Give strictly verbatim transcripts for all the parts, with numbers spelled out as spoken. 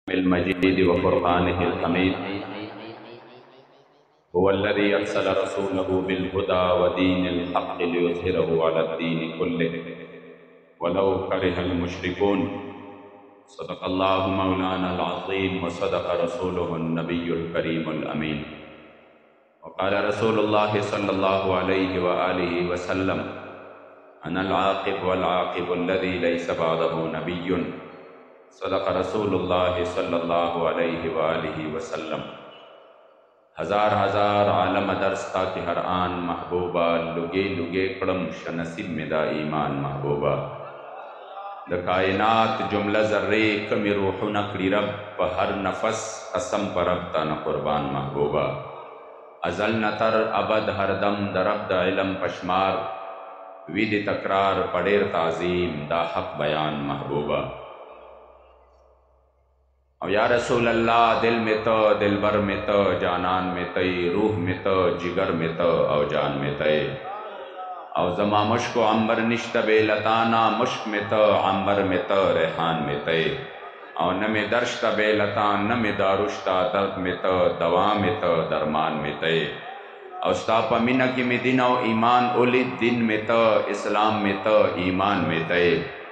المجيد وفرقانه الحميد هو الذي أرسل رسوله بالهدى ودين الحق ليظهره على الدين كله ولو كره المشركون. صدق الله مولانا العظيم وصدق رسوله النبي الكريم الأمين. وقال رسول الله صلى الله عليه وآله وسلم: أنا العاقب والعاقب الذي ليس بعده نبي. صدق رسول الله صلی اللہ علیہ وآلہ وسلم. ہزار ہزار عالم درستا کے ہر آن محبوبہ لگے لگے کڑم شنصیب میں دا ایمان محبوبہ دا کائنات جملہ ذرے کمی روح نکڑی رب پا ہر نفس قسم پر رب تا نقربان محبوبہ ازل نتر ابد ہر دم دا رب دا علم پشمار وید تکرار پڑیر تعظیم دا حق بیان محبوبہ. او یا رسول اللہ دل میں تو دلبر میں تو جانان میں تی روح میں تو جگر میں تو او جان میں تی او زما مشک و عمبر نشت بے لتانا مشک میں تو عمبر میں تو ریحان میں تی او نمی درشت بے لتان نمی دارشتا درد میں تو دوا میں تو درمان میں تی او ستا پا منکی میں دن او ایمان اولید دن میں تو اسلام میں تو ایمان میں تی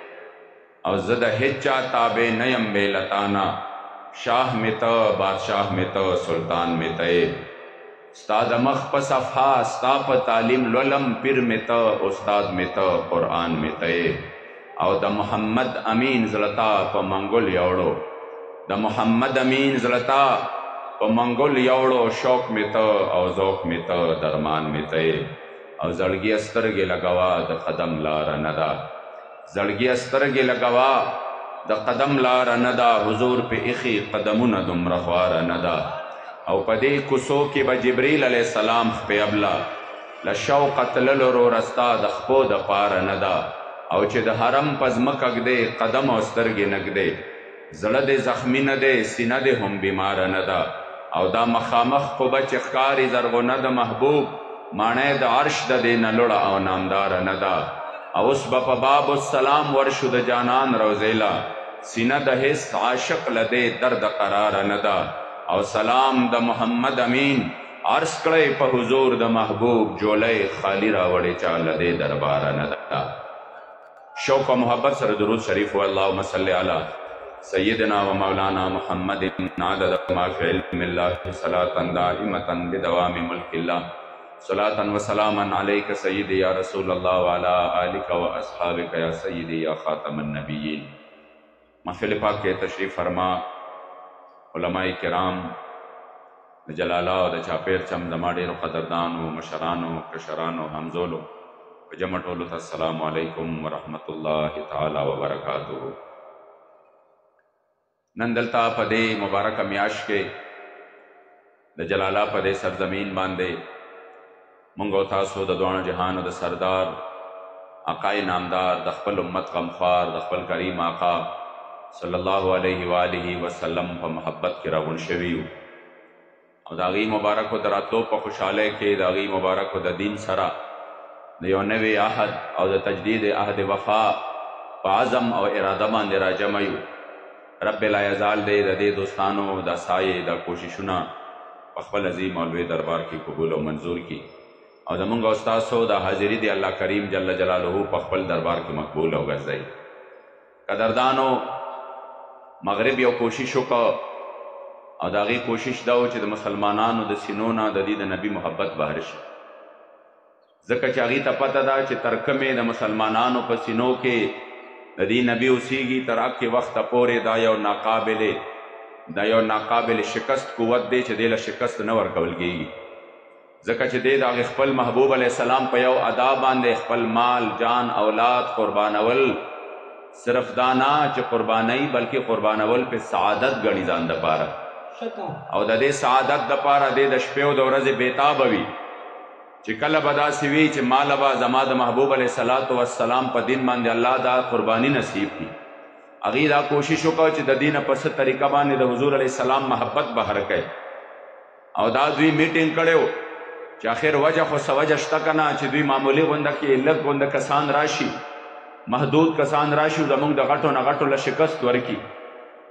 او زد حجا تابے نیم بے لتانا شاہ میں تو بادشاہ میں تو سلطان میں تے استاد مخ پا صفحہ ستا پا تعلیم لولم پیر میں تو استاد میں تو قرآن میں تے او دا محمد امین زلطا پا منگل یوڑو دا محمد امین زلطا پا منگل یوڑو شوق میں تو او ذوق میں تو درمان میں تے او زڑگی استرگی لگوا دا قدم لارا ندا زڑگی استرگی لگوا دا قدم لارا ندا حضور پہ اخی قدمون دم رخوار ندا او پدے کسو کی با جبریل علیہ السلام پہ ابلا لشوقت للرو رستا دا خپو دا پار ندا او چه دا حرم پزمک اگدے قدم او سترگی نگدے زلد زخمی ندے سینہ دے ہم بیمار ندا او دا مخامخ کو بچ اخکاری زرغو ند محبوب مانے دا عرش دا دے نلڑا او نامدار ندا او اس با باب السلام ورشد جانان روزیلا سینہ دا حس عاشق لدے درد قرار ندا او سلام دا محمد امین عرض کڑے پا حضور دا محبوب جولے خالی راوڑے چا لدے دربار ندا. شوق و محبت سر درود شریف و اللہم صلی علی سیدنا و مولانا محمد عدد ما فی علم اللہ صلاة دائمتا بدوام ملک اللہ صلاة و سلاما علیک سیدی یا رسول اللہ وعلا آلک و اصحابک یا سیدی یا خاتم النبیین. محفل پاک کے تشریف فرما علماء کرام جلالہ و دا چاپیر چم دماڑیر و قدردانو مشرانو کشرانو حمزولو جمعٹولو تا السلام علیکم ورحمت اللہ تعالی وبرکاتہ. نندلتا پدے مبارک میاش کے دا جلالہ پدے سرزمین باندے منگو تاسو دا دوان جہان دا سردار آقای نامدار دا خپل امت غمخوار دا خپل کریم آقا صلی اللہ علیہ وآلہ وسلم پا محبت کی راغن شویو او دا غی مبارک و دراتو پا خوشحالے کے دا غی مبارک و دا دین سرا دا یو نوی عہد او دا تجدید عہد وفا پا عظم او ارادمان دا را جمعیو. رب لا یزال دے دا دے دوستانو دا سائے دا کوششنا پا خپل عظیم علوی دربار کی قبول و منظور کی او دا منگا استاسو دا حاضری دی اللہ کریم جل جلالہو پا خپل دربار کی مقبول ہو گزائی. قدردانو مغرب یو کوششو کا او دا غی کوشش داو چه دا مسلمانانو دا سینونا دا دی دا نبی محبت بہر شي ذکر چه غی تا پتا دا چه ترکم دا مسلمانانو پا سینو کے دا دی نبی اسیگی تر اکی وقت پورے دا یو ناقابل دا یو ناقابل شکست قوت دے چه دیل شکست نور کول گئی ذکر چه دے دا غی خپل محبوب علیہ السلام پا یو ادا باندے خپل مال جان اولاد قربان اول صرف دانا چه قربانی بلکہ قربان اول پہ سعادت گنی زان دا پارا او دا دے سعادت دا پارا دے دا شپیو دا ورز بیتاب ہوئی چه کل بدا سوی چه مالبا زماد محبوب علیہ السلام پا دین ماندے اللہ دا قربانی نصیب کی اگی دا کوششو کا چه دا دین پس طریقہ باندے دا حضور علیہ السلام محبت بہر کئے او دا دوی میٹنگ کڑے ہو چه آخر وجہ خو سوجہ شتکنا چه دوی معمولی گوندہ کی لگ گوندہ کسان راشی محدود کسان راشو زمونږ د غټو نه غټو له شکست ورکی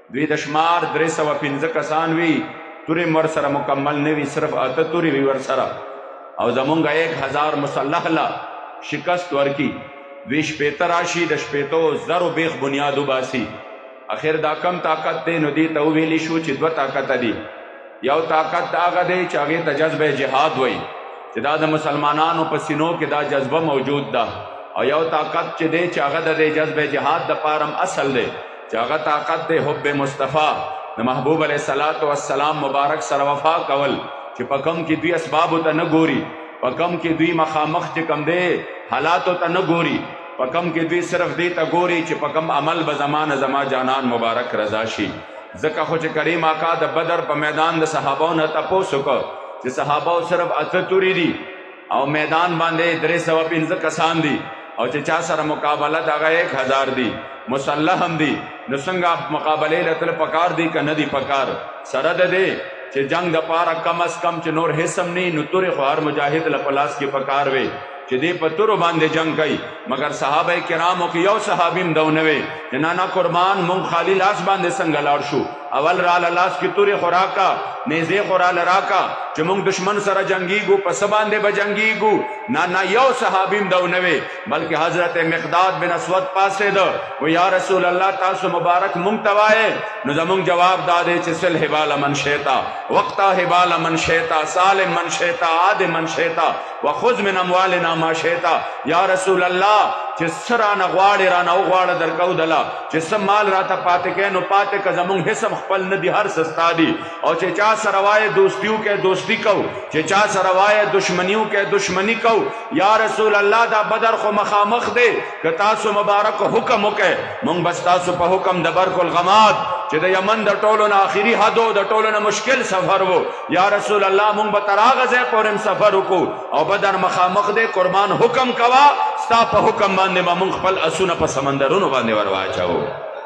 دوی د شمار درې سوه پنځه کسان وي، تورې ور سره مکمل نه وي، صرف اته تورې وي ور سره، او زمونږ ایک هزار مسلح لا شکست ورکی. دوی شپېته راشي، د شپېتو زرو بیخ بنیاد وباسي. اخر دا کم طاقت دی؟ نو دې ته وویلی شو چې دوه طاقته دي. یو طاقت د هغه دی چې هغې ته جذبه جهاد وایي، چې دا د مسلمانانو په سینو کې دا جذبه موجود ده. او یو طاقت چې دی چې هغه د دې جذبه جهاد د پاره اصل دی، چې هغه طاقت دی حب مصطفی د محبوب علیه الصلاۃ والسلام مبارک سره وفا کول، چې په کم کې دوی اسبابو ته نه ګوري، په کم کې دوی مخامخ چې کم دی حالاتو ته نه ګوري، په کم کې دوی صرف دې ته ګوري چې په کم عمل به زمان زما جانان مبارک رضا شي. ځکه خو چې کریم آقا د بدر په میدان د صحابو نه تپوس وکړ چې صحابو صرف اته توري دي او میدان باندې درې سوه پنځه کسان دي، او چې چا سره مقابله د هغه ایک هزار دي، مسلح هم دي. نو څنګه مقابلې له تل پکار دي که نه دي پکار؟ سره د دې چې جنگ د پاره کم از کم چې نور حسم نه نو تورې خو هر مجاهد له پلاس کې پکار وي چې دې په تورو باندې جنگ کوي. مگر صحابه کرامو کې یو صحابي هم دو نه وی چې نانا قربان مونږ خالی لاس باندې څنګه لاړ شو، اول را لاس کې تورې خوراکا نیزې خورا لراکا چې مونږ دشمن سره جنگیږو په څه باندې به جنگیږو؟ نه نه، یو صحابي هم دو نه وی، بلکې حضرت مقداد بن اسود پاسېده و یا رسول الله تاسو مبارک مونږ ته وایې؟ نو زمونږ جواب دا دی چې سل حبال من شیتا وقتا حبال من شیتا سالم من شیتا عاد من شیتا وخذ من اموالنا ما شیتا. یا رسول الله چې څه رانه غواړې رانه وغواړه درکو دله، چې څه مال راته پاتې کوې نو پاتې که زمونږ حسم خپل نه دي، هر څه ستا دي. او چې چا سره وایې دوستیو کې دوستی کو، چې چا سره وایې دشمنیو کې دشمنی کو. یا رسول الله دا بدر خو مخامخ دی، که تاسو مبارک حکم وکړئ مونږ بس تاسو په حکم د برق الغماد چې د یمن د ټولو نه آخري حدو د ټولو نه مشکل سفر و، یا رسول الله مونږ به تر هغه ځای پورې سفر وکړو، او بدر مخامخ دی، قربان حکم کوه ستا په حکم باندې به مونږ خپل اسونه په سمندرونو باندې ور واچوو.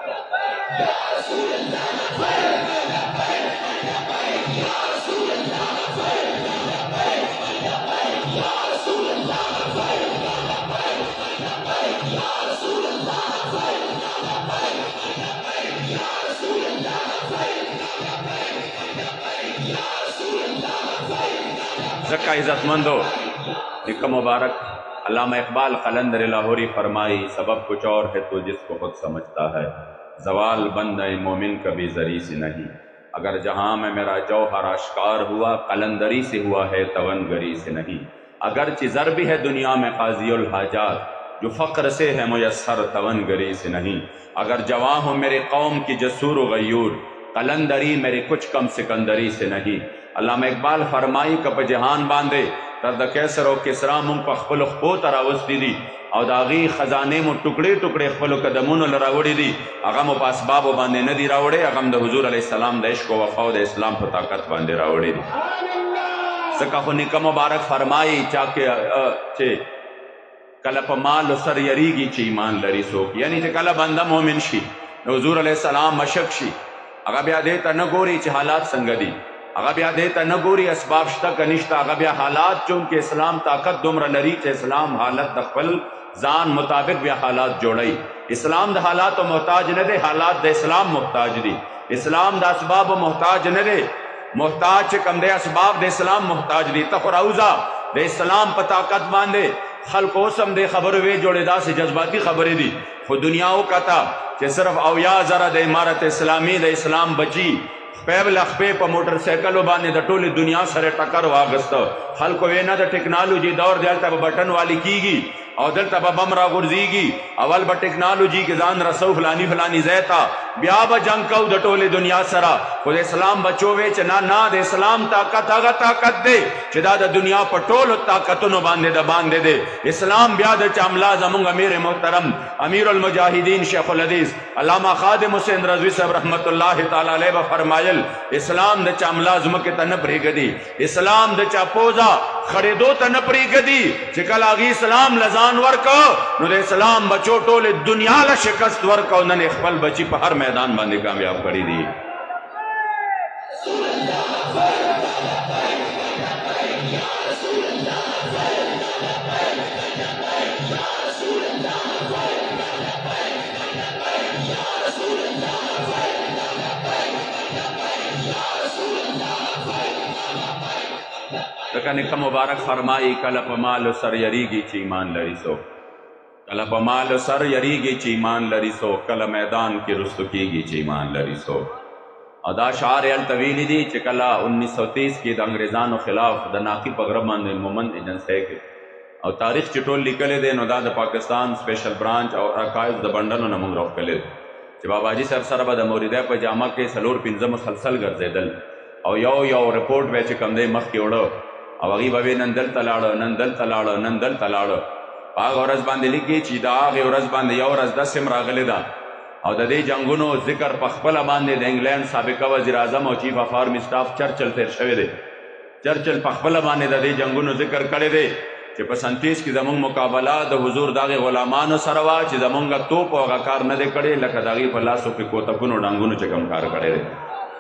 ज़का इज़्ज़तमंदो निका मुबारक अल्लामा इकबाल कलंदर लाहौरी फरमाई, सबब कुछ और है तो जिसको खुद समझता है, जवाल बंद मोमिन कभी जरी से नहीं। अगर जहाँ में मेरा जौहर आश्कार हुआ कलंदरी से हुआ है तवनगरी से नहीं। अगर चिज़र भी है दुनिया में काज़ियुल हाजात, जो फ़क्र से है मुयस्सर तवनगरी से नहीं। अगर जवां हो मेरे कौम की जसूर व गयूर, कलंदरी मेरे कुछ कम सिकंदरी से नहीं। अल्लामा इकबाल फरमाई कप जहान बांधे तर द कैसर और किसरा मुंग पर खपल खपो तरावस्ती दी और दागी खजाने मु टुकड़े टुकड़े खपल कदमुन लरावड़ी दी अगम पासबाब बांधे नदी रावड़े अगम द हुजूर अलैहिस्सलाम द इश्क व वफा द इस्लाम पर ताकत बांधे रावड़ी दी। सका खो निका मुबारक फरमाई चाके चे कल प माल सर यरीगी ची ईमान लरी सोक, यानी चे कल बंदा मोमिन शी हुजूर अलैहिस्सलाम मशक शी अगा ब्या देता न गोरी चे हालात संगदी अगा ब्या देता न गोरी असबाब शता कनिश्ता अगा ब्या हालात चून के इस्लाम ताकत दुमर लरी चे इस्लाम हालत दखल जान मुताबिक ब्या हालात जोड़ई। इस्लाम द हालात तो मोहताज न दे, हालात द इस्लाम मोहताज दी। इस्लाम द असबाब मोहताज न दे, मोहताज कम दे असबाब द इस्लाम मोहताज दी। तखराउजा द इस्लाम पर ताकत बांधे खलकोसम दे खबर वे जोड़ेदा से जज्बाती खबरें दी खुद दुनियाओं का था कि सिर्फ अवया जरा द इमारत इस्लामी द इस्लाम बची पैब लखपे पर मोटरसाइकिल बाने द टोली दुनिया सरे टक्कर वागस्त हल को वेना द टेक्नोलॉजी दौर दल तब बटन वाली कीगी और दल तब बमरा गुर्जीगी अवल ब टेक्नोलॉजी के जान रसो फलानी फलानी जैता ब्या ब जंग कऊ द टोली दुनिया सरा खुद इस्लाम बचोवे च ना ना दे इस्लाम ताकत आगा ताकत दे चिदा द दुनिया पर टोल ताकतनो बांधे द बांधे दे इस्लाम ब्या द चामला जमुंग अमीर मोहतरम अमीरुल मुजाहिदीन शेखुल हदीस अल्लामा खादिम हुसैन रज़वी साहब रहमतुल्लाह तआला अलैहि फरमायल इस्लाम द चामला जुम के तन प्रीगदी इस्लाम द चापोजा खड़े दो तन प्रीगदी चिकल आगी इस्लाम लजान वर्क नो दे इस्लाम बचो टोले दुनिया ला शिकस्त वर्क और नने खपल बची पर हर मैदान बांधे कामयाब करी दी। लका निका मुबारक फरमाई कल पमाल सर यरीगी ची ईमान लरी सो, कल पमाल सर यरीगी ची ईमान लरी सो, कल मैदान की रुस्तुकीगी ची ईमान लरी सो। अदा शार अल तवीली दी चिकला उन्नीस सौ तीस की द अंग्रेजान खिलाफ द नाकी पगरमन मोमन एजेंसी के और तारीख चिटोल लिखले दे नोदा द पाकिस्तान स्पेशल ब्रांच और अकायद द बंडन नमंग रख कले कि बाबाजी सर सरब द मोरिदा पजामा के सलोर पिंजम मुसलसल गर्जेदल और यो यो रिपोर्ट वे चिकंदे मख के उड़ो और अगी बवे नंदल तलाड़ो नंदल तलाड़ो नंदल तलाड़ो पाग औरज बांधे लिखी चीदा आगे औरज बांधे यो औरज दस सिम रागले दा और ददे जंगुनो जिक्र पखपला बांधे द इंग्लैंड साबिका वजीर आजम और चीफ ऑफ आर्मी स्टाफ चर्चिल तेर शवे दे चर्चिल पखपला बांधे ददे जंगुनो जिक्र करे दे कि पसंतीस की जमुंग मुकाबला द हुजूर दागे गुलामान सरवा ची जमुंगा तोप और कार न दे कड़े लका दागी पलासो के कोतकुनो डांगुनो चकम कार करे दे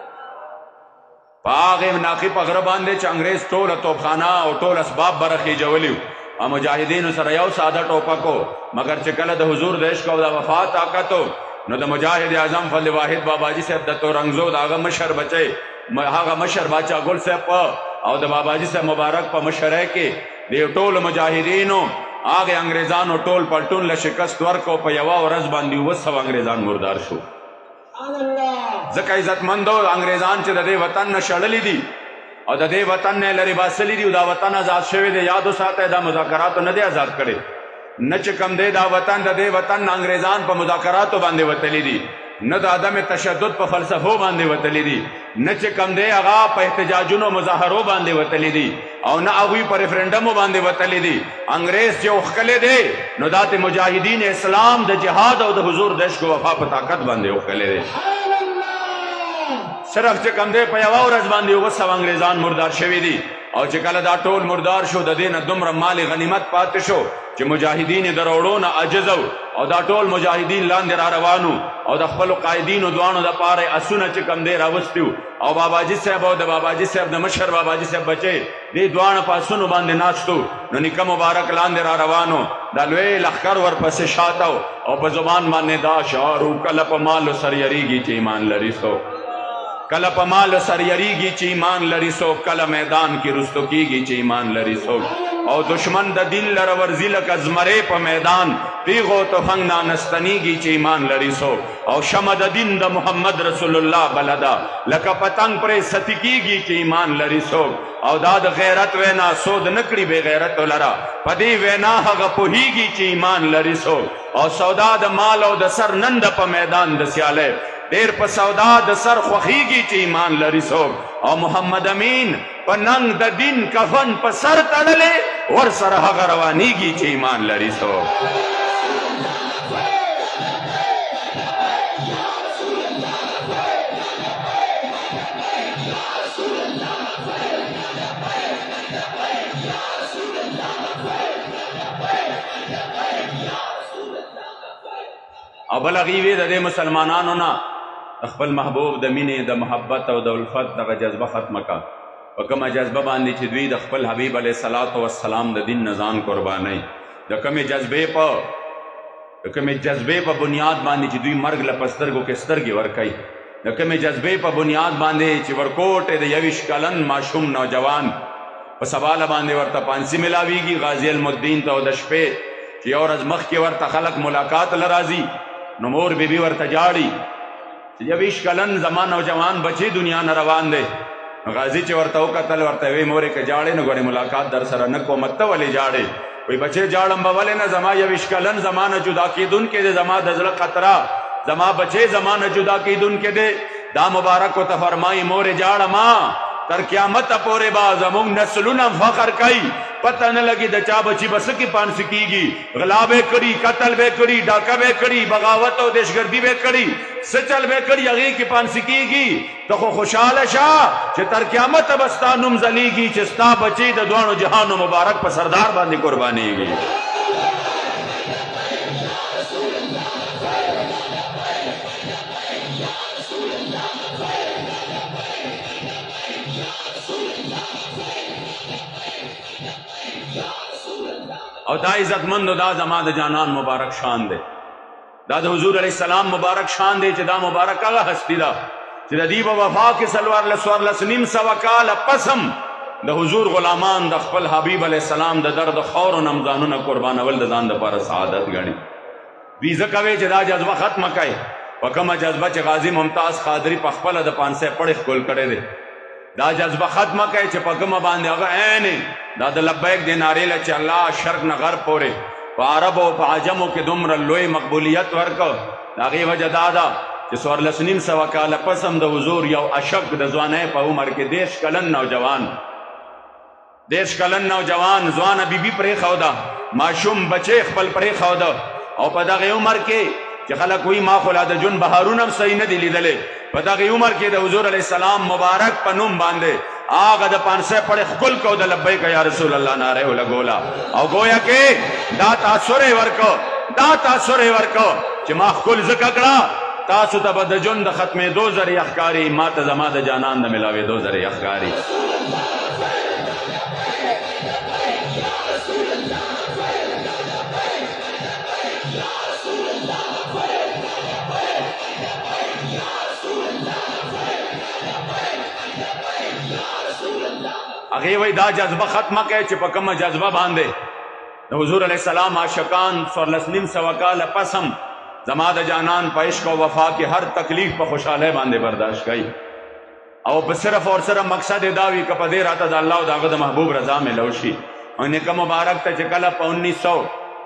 पागे नाकी पगर बांधे च अंग्रेज टोल तोपखाना और टोल असबाब बरखी जवलियो और मुजाहिदीन सरयाव सादा टोपा को मगर चिकल द हुजूर देश को द वफात ताकतो न द मुजाहिद आजम फल वाहिद बाबाजी से दत्तो रंगजो दागा मशर बचे हागा मशर बाचा गुल से प और द बाबाजी से मुबारक प मशर के दे टोल मुजाहिदीनो आगे अंग्रेजान और टोल पलटून ल शिकस्त वर को पयवा और रज बांधी वो सब अंग्रेजान मुर्दार शो जका इज्जतमंदो अंग्रेजान चे दे वतन न शड़ली दी और दे वतन ने लरी बासली दी उदा वतन आजाद शेवे दे यादो साथे दा मुज़ाकरात न दे आजाद करे न चकम दे दा वतन दे वतन अंग्रेजान पर मुज़ाकरात बांधे वतली दी न दादा में तशद्दुद पर फलसफो बांधे वतली दी न चकम दे आगा पर एहतजाजुनो मुजाहरो बांधे वतली दी और न अगुई पर रेफरेंडमो बांधे वतली दी अंग्रेज जो उखले दे न दाते मुजाहिदीन इस्लाम द जिहाद और द हुजूर देश को वफा पर ताकत बांधे उखले दे सिर्फ चकम दे पयवा और बांधे वो सब अंग्रेजान मुर्दार शवी दी और चिकल दा टोल मुर्दार शो दे न दुमर माल गनीमत पाते शो कि मुजाहिदीन दरोड़ो न अजजो और दा टोल मुजाहिदीन लांदे रवानू और दखल कायदीन दुआनो द पारे असुन चिकम दे रावस्त्यू और बाबाजी साहब और बाबाजी साहब द मशर बाबाजी साहब बचे दे दुआन पासुन बांधे नाचतो न निका मुबारक लांदे रवानो दलवे लखकर वर पसे शाताओ और बजुबान माने दा शारू कलप माल सरयरीगी ची ईमान लरिसो कल पमाल सरयरीगी ची ईमान लरिसो कल मैदान की रुस्तुकीगी ची ईमान लरिसो और दुश्मन द दिल लरवर्जी लक अजमरे प मैदान पीगो तो फंगना नस्तनीगी ची ईमान लरिसो और शमद दिन द मोहम्मद रसूलुल्लाह बलदा लक पतंग परे सतिकीगी ची ईमान लरिसो और दाद गैरत वेना सोद नकड़ी बेगैरत लरा पदी वेना हग पुहीगी ची ईमान लरिसो और सौदाद माल और द सर नंद प मैदान द स्याले देर पर सौदा द सर ख्वीगी ची ईमान लरिसो और मोहम्मद अमीन पनंग द दिन कफन पर सर तड़ले और सर हग रवानीगी ची ईमान लरिसो अब लगीवे दे मुसलमानानो ना अखबल महबूब द मिने द मोहब्बत और द उल्फत द जज्बा खत्म का वकम जज्बा बांधी चिद्वी द अखबल हबीब अलैहिस्सलात वस्सलाम द दिन नजान कुर्बानी द कमे जज्बे पर द कमे जज्बे पर बुनियाद बांधी चिद्वी मर्ग लपस्तर को किस्तर की वरकई द कमे जज्बे पर बुनियाद बांधे चिवरकोट द यविश कलन माशूम नौजवान व सवाल बांधे वर्ता पांसी मिलावीगी गाजी अलमुद्दीन तो दशपे कि और अज मख के वर्ता खलक मुलाकात लराजी नमोर बीबी वर्ता जाड़ी यविश कलन जमान नौजवान बची दुनिया न रवान दे गाजी चे वर्ता कतल वर्ता वे मोरे के जाड़े न गोड़े मुलाकात दर सर न को मत्त वाले जाड़े कोई बचे जाड़ अम्बा वाले न जमा यविश कलन जमान जुदा की दुन के दे जमा दजल खतरा जमा बचे जमान जुदा की दुन के दे दा मुबारक को तफरमाई मोरे जाड़ अमा तर क्यामत पोरे बाज अमुंग नस्लुना फखर कई पता न लगी दचा बची बस की पान सिकीगी गलाबे करी कतल बे करी डाका बे करी बगावत और देशगर्दी बे करी सचल बे करी अगी की पान सिकीगी तो खो खुशहाल शाह चे तर क्यामत बस्ता नुम जलीगी चिस्ता बची द दुआनो जहानो मुबारक पर सरदार बांधी कुर्बानी गी और दा इज्जतमंद दा जमाद जानान मुबारक शान दे दाद हुजूर अलैहि सलाम मुबारक शान दे दा मुबारक आगा हस्ती दा چې د دې په وفا کې څلورلس څوارلس نیم سوه کاله پسم د حضور غلامان د خپل حبیب علیه السلام د درد خاورو نه ځانونه قربانول د ځان دپاره سعادت ګڼي. دوی ځکه وایي چې دا جذبه ختمه کړئ په کومه جذبه چې غازي ممتاز قادري په خپله د پانسۍ پړې ښکل کړی دی. دا جذبه ختمه کړئ چې په کومه باندې هغه عین دا د لبیک د نارې له چې الله شرق نه غرب پورې په عربو او په عجمو کې دومره لوی مقبولیت ورکړ. د هغې وجه دا ده چې څوارلس نیم سوه کاله پس هم د حضور یو اشک د ځوانۍ په عمر کې دېرش کلن نوجوان دېرش کلن نوجوان ځوانه بیبي پرېښوده، ماشوم بچی خپل پرېښوده، او په دغې عمر کې چې خلک وایي ما خو لا د جون بهارونه هم صحیح نه دي لیدلی، په دغې عمر کې د حضور علیه السلام مبارک په نوم باندې هغه د پانسۍ پړې ښکل کو د لبیک یا رسول الله ناره یې ولګوله، او گویا کې دا تاثر یې ورکو دا تاثر یې ورکو چې ما ښکل ځکه کړه تاسو ته به د ژوند د ختمېدو ذریعه ښکاري، ما ته زما د جانان د ملاوېدو ذریعه ښکاري. هغې وایي دا جذبه ختمه کړئ چې په کومه جذبه باندې د حضور علیه السلام عاشقان څوارلس نیم سوه کاله پس هم زما د جانان په عشق او وفا کې هر تکلیف په خوشحالۍ باندې برداشت کوي، او په صرف اور صرف مقصد یې دا وي که په دې راته د الله او د هغه د محبوب رضا میلو شي. او نیکه مبارک ته چې کله په انیس سو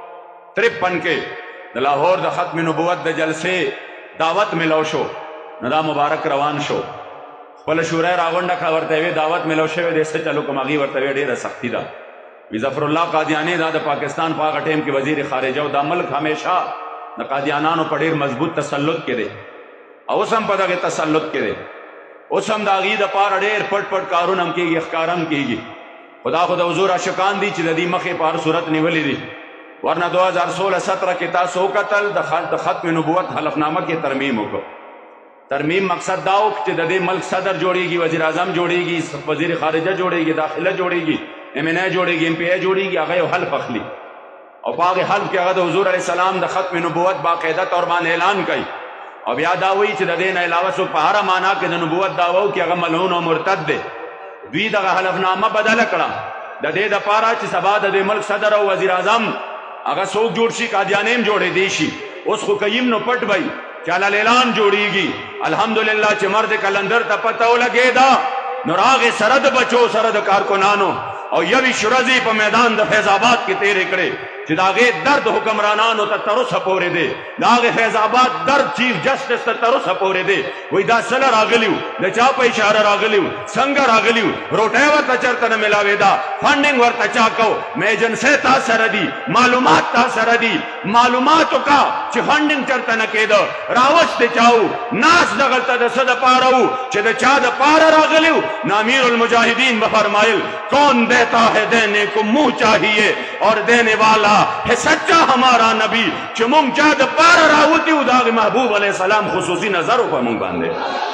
ترپن کې د لاهور د ختم نبوت د جلسې دعوت میلو شو، نو دا مبارک روان شو، خپله شورای راغونډه کړه، ورته یې دعوت میلو شوی دی څه چلو کوم هغې ورته ویې ډېره سختي ده. وي ظفرالله قادیاني دا د پاکستان په هغه ټایم کې وزیر خارجه او دا ملک همیشه د قادیانانو په ډېر مضبوط تسلط کې دی، او اوس هم په دغې تسلط کې دی، اوس هم د هغې دپاره ډېر پټ پټ کارونه هم کېږي، ښکاره هم کېږي. خو دا خو د حضور عاشقان دي چې د دې مخې په هر صورت نیولي دي. ورنه دو هزار سوله ستره کې تاسو وکتل د ختم نبوت حلفنامه کې ترمیم وکړو. ترمیم مقصد دا و چې د دې ملک صدر جوړېږي، وزیر اعظم جوړېږي، وزیر خارجه جوړېږي، داخله جوړېږي، ایم این ای جوړېږي، ایم پی ای جوړېږي، هغه یو حلف اخلي، او په هغې حلف کې هغه د حضور علیه السلام د ختم نبوت باقاعده طور باندې اعلان کوي، او بیا دا وایي چې د دې نه علاوه څوک په هره معنا کې د نبوت دعوه وکړي هغه ملعون او مرتد دی. دوی دغه حلفنامه بدله کړه د دې دپاره چې سبا د دې ملک صدر او وزیر اعظم هغه څوک جوړ شي، قادیانۍ هم جوړېدی شي. اوس خو کیم نو پټ وی چې علل اعلان جوړېږي. الحمدلله چې مرد کلندر ته پته ولګېده، نو راغې سره د بچو سره د کارکنانو او یویشت ورځې په میدان د فیض آباد کې تېرې کړې چې د هغې درد حکمرانانو ته تر اوسه پورې دی، د هغې فیض آباد درد چیف جسټس ته تر اوسه پورې دی. وایي دا سله راغلي وو، د چا په اشاره راغلي وو، څنګه راغلي وو، روټۍ ورته چېرته نه میلاوېده، فنډینګ ورته چا کو، ایجنسۍ تا سره دي، معلومات تا سره دي، معلومات وکړه چې فنډینګ چېرته نه کېده، راوست چا وو، ناست دغلته د څه دپاره وو چې د چا دپاره راغلي وو. نو امیر المجاهدین به فرمایل کون دیتا ہے دینے کو منہ چاہیے اور دینے والا ہے سچا ہمارا نبی، چې مونږ چا دپاره راوتي وو د هغې محبوب علیه السلام خصوصي نظر و په مونږ باندې.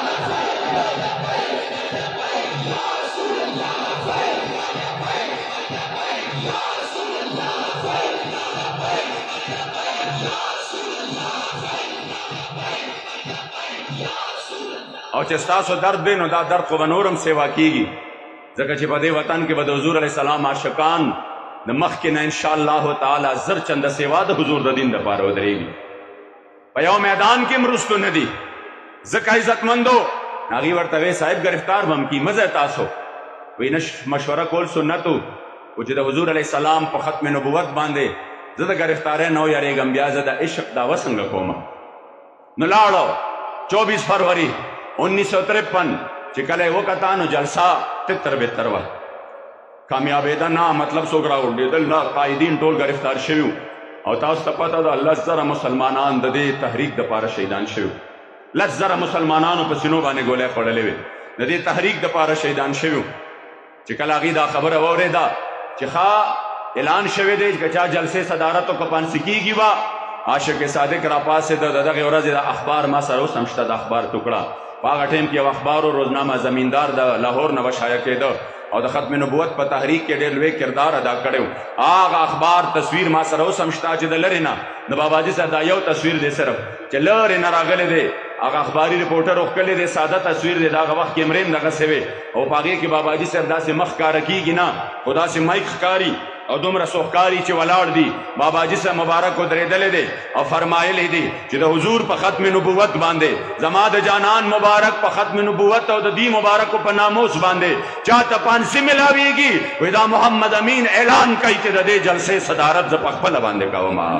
او چې ستاسو درد دی نو دا درد خو به نور هم سیوا کېږي، ځکه چې په دې وطن کې به د حضور علیه السلام عاشقان د مخکې نه انشاءالله تعالی زر چنده سیوا د حضور د دین دپاره ودرېږي. په یو میدان کې هم رستو نه دي، ځکه عزتمندو هغې ورته وی صاحب ګرفتار به هم کي مه ځئ تاسو. وایي نه مشوره کول سنت و، خو چې د حضور علیه السلام په ختم نبوت باندې زه د ګرفتارۍ نه ویرېږم، بیا زه د عشق دعوه څنګه کوم. نو لاړو چوبیس فروری انیس سو ترپن چې کله یې وکته نو جلسه تتر بهتر وه، کامیابېده نه، مطلب څوک راغونډېدل نه، قایدین ټول گرفتار شوي وو. او تاسو ته پته ده لس زره مسلمانان د دې تحریک دپاره شهیدان شوي، لس زره مسلمانانو په سینو باندې ګولۍ خوړلې وې، د دې تحریک دپاره شهیدان شوي. چې کله هغې دا خبره واورېده چې ښه اعلان شوی دی که چا جلسې صدارت وکړه پانسي کېږي به، عاشق صادق راپاڅېده، د دغې ورځې د اخبار ما سره اوس هم شته، د اخبار ټوکړه په هغه ټایم کې یو اخبار و روزنامه زمیندار د لاهور نه به شایع کېده او د ختم نبوت په تحریک کې ډېر لوی کردار ادا کړی و. هغه اخبار تصویر ما سره اوس هم شته چې د لرې نه د باباجي صاحب دا یو تصویر دی صرف چې لرې نه راغلی دی، आगा अखबारी रिपोर्टर ओखले दे सादा तस्वीर दे दागा वक्त कैमरेम दगा सेवे और पागे कि बाबा जी से दा से मख कार की ना खुदा से माइक कारी और दुमरा सोहकारी चे वलाड़ दी बाबा जी से मुबारक को दरे दले दे और फरमाए ले दी चे हुजूर पर खत्म नबुवत बांधे जमाद जानान मुबारक पर खत्म नबुवत और दी मुबारक को पनामोस बांधे चाहता पांसी मिलावीगी विदा मोहम्मद अमीन ऐलान कई के दे जलसे सदारत ज पखपल बांधे का वमा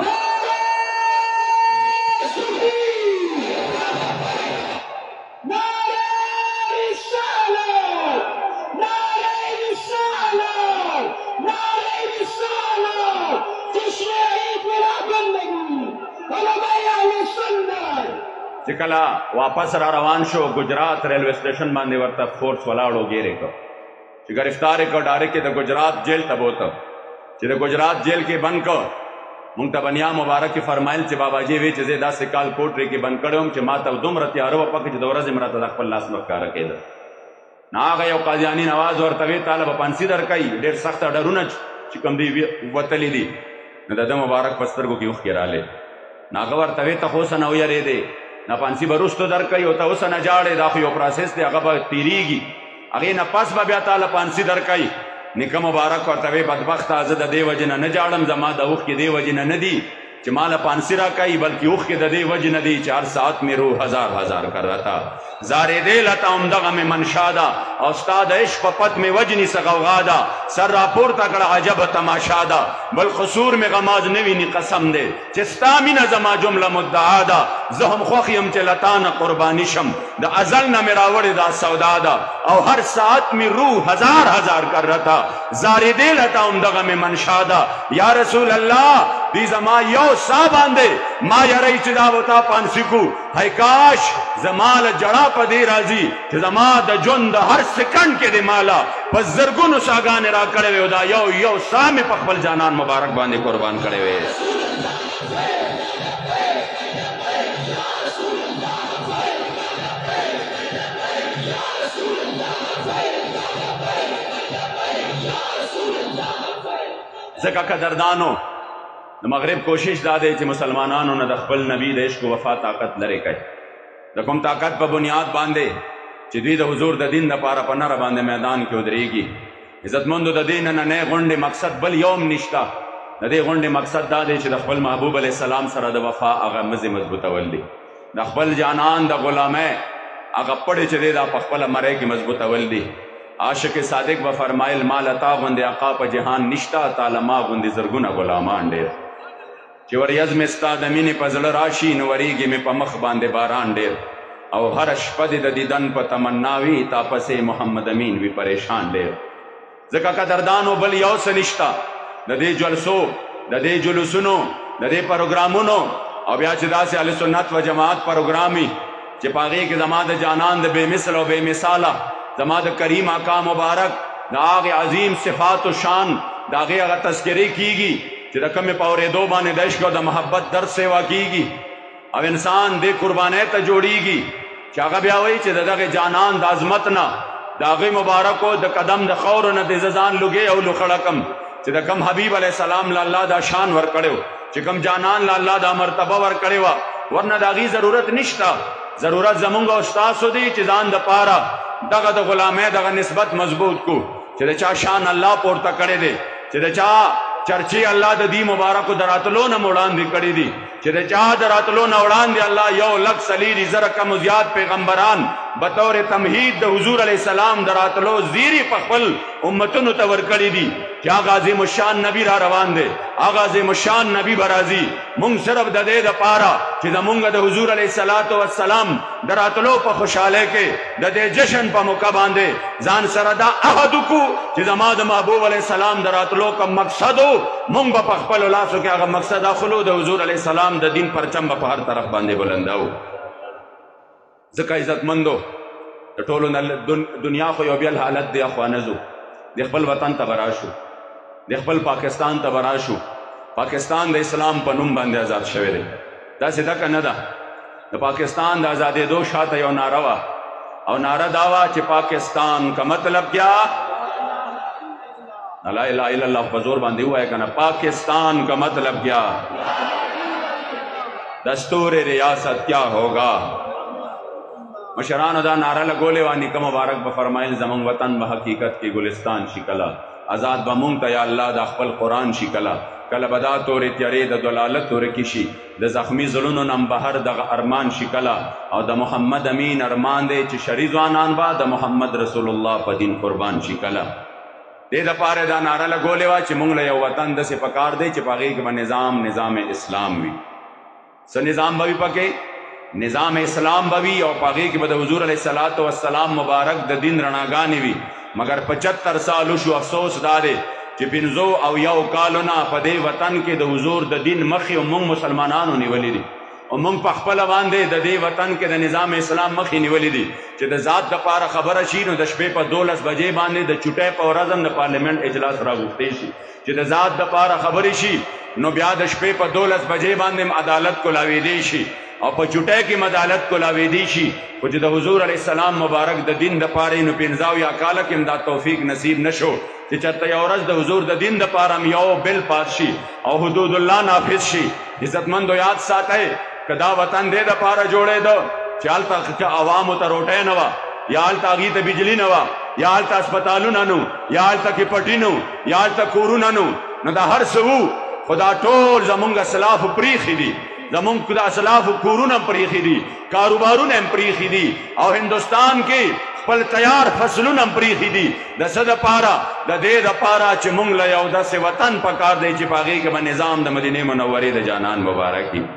चिकला वापस रा रवान शो गुजरात रेलवे स्टेशन बांधे वर्ता फोर्स वलाड़ो गेरे को गिरफ्तार को डारे के तो गुजरात जेल तब होता चिद गुजरात जेल के बंद को मुंगता बनिया मुबारक की फरमाइल चे बाबा जी वे चेजे दास काल कोट रे के बंद कड़ो चे माता दुम रत्यारो पक चे दौरा जिमरा तदक पल्लास मक्का रखे द ना गयो काजियानी नवाज और तवे तालब पांसी दर कई डेर सख्त डरुन चिकम दी वतली दी न दादा मुबारक पस्तर को क्यों खिराले ना गवर तवे तखोसन हो रे दे ना पांसी बरुस्तो दर कई होता उस न जाड़े दाखियो प्रोसेस दे अगब तीरीगी अगे न पस बब्या ताला पांसी दर कई निकम मुबारक और तवे बदबख्त आज़द दे वजन न जाड़म जमा दउख के दे वजन न दी जमाला पांसिरा कई बल्कि उख के दे वजन दी चार सात में रू हजार हजार कर रहा था जारे दे लता उमदगा में मनशादा औस्ताद इश्क पत में वजनी सगौगादा सर रापुर तकड़ा अजब तमाशादा बल खसूर में गमाज नवी नी कसम दे चिस्ता मिन जमा जुमला मुद्दादा जहम खोखियम चे लतान कुर्बानिशम द अजल न मेरा वड़े दा सौदादा और हर सात में रू हजार हजार कर रहा था जारे दे लता उमदगा में मनशादा या रसूल अल्लाह दी जमा यो सा बांधे मा यारई चिदा वता पांसिकू है काश जमाल जड़ा पदे राजी जमा द जुंद हर सेकंड के दे माला बस जरगुन सागान रा करे वे उदा यो यो सा में पखबल जानान मुबारक बांधे कुर्बान करे वे ज़का कदरदानो न मगरिब कोशिश दादे चे मुसलमानानो न दखबल नबी देश को वफा ताकत लरे कहे दकुम ताकत पर बुनियाद बांधे चिदी द हुजूर द दिन द पारा पन्ना बांधे मैदान के उदरेगी इज्जतमंद द दिन न नए गुंडे मकसद बल यौम निश्ता न दे गुंडे मकसद दादे चे दखबल महबूब अलैहि सलाम सरा द वफा आगा मज़े मजबूत अवल्दी दखबल जानन द गुलामे आगा पड़े चे दे दा पखबल मरे की मजबूत अवल्दी आशिक सादिक व फरमाइल मालता गुंदे आका प जहान निश्ता तालमा गुंदे जरगुना गुलामान डेर चिवर यज में स्ता दमीने पजल राशि नवरीगे में पमख बांधे बारान डेर और हर अशपद ददीदन प तमन्नावी तापसे मोहम्मद अमीन भी परेशान डेर ज़का कदरदानो बल यौ सनिश्ता ददे जलसो ददे जुलुसुनो ददे प्रोग्रामुनो और ब्या चिदा से अहले सुन्नत व जमात प्रोग्रामी चिपागे के जमात जानन द बेमिसल व बेमिसाला जमात करीम आका मुबारक दाग अजीम सिफात व शान दागे अगर तस्करी कीगी चिरकम में पावरे दो बाने देश को द मोहब्बत दर सेवा कीगी अब इंसान दे कुर्बाने त जोड़ीगी चागा ब्या वही चे दागे जानन दाजमत ना दागे मुबारक को द कदम द खौर न दिजान लुगे औ लुखड़कम चे द कम हबीब अलैहि सलाम ला अल्लाह दा शान वर कड़ो चे कम जानन ला अल्लाह दा मर्तबा वर कड़ेवा वरना दागी जरूरत निश्ता जरूरत जमुंगा उस्ताद सुदी चिजान द पारा दगा द गुलामे दगा निस्बत मजबूत को चे द चा शान अल्लाह पोरता करे दे चे द चा चर्चे अल्लाह द दी मुबारक को दरातलो न मोड़ान दी कड़ी दी चिरे चाह दरातलो न उड़ान दे अल्लाह यो लक सलीरी जर कम उजियात पैगंबरान बतौर तमहीद द हुजूर अलैहि सलाम दरातलो जीरी पखल उम्मतन तवर कड़ी दी क्या गाजी मुशान नबी रा रवान दे आगाजी मुशान नबी बराजी मुंग सिर्फ ददे द पारा कि मुंग द हुजूर अलैहि सलातो वस्सलाम दरातलो प खुशाले के ददे जश्न प मौका बांधे जान सरदा अहदुकु कि जमाद महबूब अलैहि सलाम दरातलो का मकसद हो मुंग ब पखल उलासो के आगा मकसद खुलू द हुजूर अलैहि सलाम द दिन परचम ब हर तरफ बांधे बुलंदाओ ज़का इज्जतमंदो टोलो दुनिया को योबियल हालत दे अखवानजो देखबल वतन तबराशु देखबल पाकिस्तान तबराशु पाकिस्तान द इस्लाम पनुम बांधे आजाद शवे दे दा सीधा कन्नदा द पाकिस्तान द आजादे दो शात यो नारावा और नारा दावा चे पाकिस्तान का मतलब क्या ला इलाहा इल्लल्लाह बजोर बांधे हुआ है कहना पाकिस्तान का मतलब क्या दस्तूर रियासत क्या होगा मशरान दा नारा लगोले वा निका मुबारक बफरमाइल ज़मंग वतन ब हकीकत की गुलिस्तान शिकला आज़ाद बमुंग तया अल्लाह दा खपल कुरान शिकला कल बदा तोरे त्यारे द दलालत तोरे किशी द ज़ख्मी ज़ुलुन नम बहर द अरमान शिकला और द मोहम्मद अमीन अरमान दे च शरीज़वानान बा द मोहम्मद रसूलुल्लाह पदीन कुर्बान शिकला दे द पारे दा नारा लगोले वा च मुंग ले वतन द से पकार दे च पागे के निज़ाम निज़ाम इस्लाम वी स निज़ाम बवी पके निज़ाम इस्लाम बवी और पागे के बद हुजूर अलैहिस्सलातु वस्सलाम मुबारक द दिन रणागानी वी मगर पचहत्तर साल उशु अफसोस दादे कि पिंजो और यौ कालोना पदे वतन के द हुजूर द दिन मखी उमंग मुसलमानानों निवली दी उमंग पखपल बांधे द दे वतन के द निज़ाम इस्लाम मखी निवली दी कि द ज़ात द पारा खबर शी नो द शपे पर दौलस बजे बांधे द चुटे पर रज़न द पार्लियामेंट इजलास रा गुफ्ते शी कि द ज़ात द पारा खबर शी नो ब्या द शपे पर दौलस बजे बांधे अदालत को लावेदी शी और पचुटे की मदालत को लावेदी शी कुछ द हुजूर अलैहिस्सलाम मुबारक द दिन द पारे नु पिंजाव या काला के इमदाद तौफीक नसीब नशो कि चत्ते औरज द हुजूर द दिन द पारम यो बिल पाशी और हुदूदुल्लाह नाफिज शी इज्जतमंद याद साथ है कदा वतन दे द पारा जोड़े दो चाल तक अवाम उतर रोटे नवा याल तागी त बिजली नवा याल त अस्पतालू ननु याल तक पटिनु याल तक कोरू ननु न द हर सवू खुदा टोल जमुंग सलाफ प्रीखी दी जमुंग खुदा सलाफ कोरून प्रीखी दी कारोबारू ने प्रीखी दी और हिंदुस्तान के पल तैयार फसलू न प्रीखी दी द सद पारा द दे द पारा च मुंग लया द से वतन पकार दे च पागे के ब निजाम द मदीने मुनव्वरे द जानान मुबारक की